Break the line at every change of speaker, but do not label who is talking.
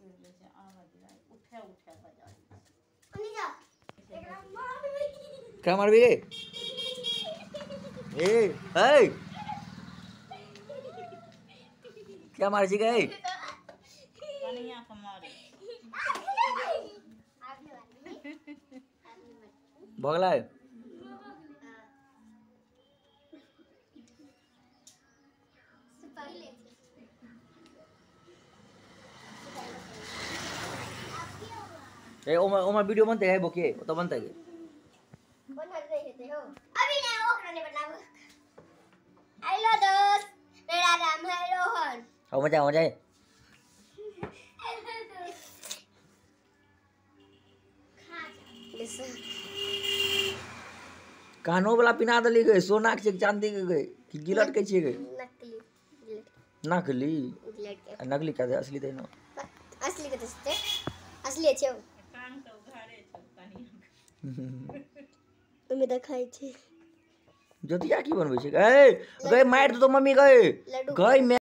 क्या मार भी गए क्या मार जी गए भगला है ए ओमा वीडियो बनते है बोके तो बनता है
बना रहे हो अभी नहीं वो करने बनाओ हेलो दोस्त मेरा नाम है रोहन
हो मजा हो जाए कानो वाला पिना दली गए सोना के चांदी के गए कि गिलट के छे गए नकली नकली का असली दे ना
असली के दे असली छे में देखाई छे
ज्योतिया की बनबै छे गए गए मार तो मम्मी गए गए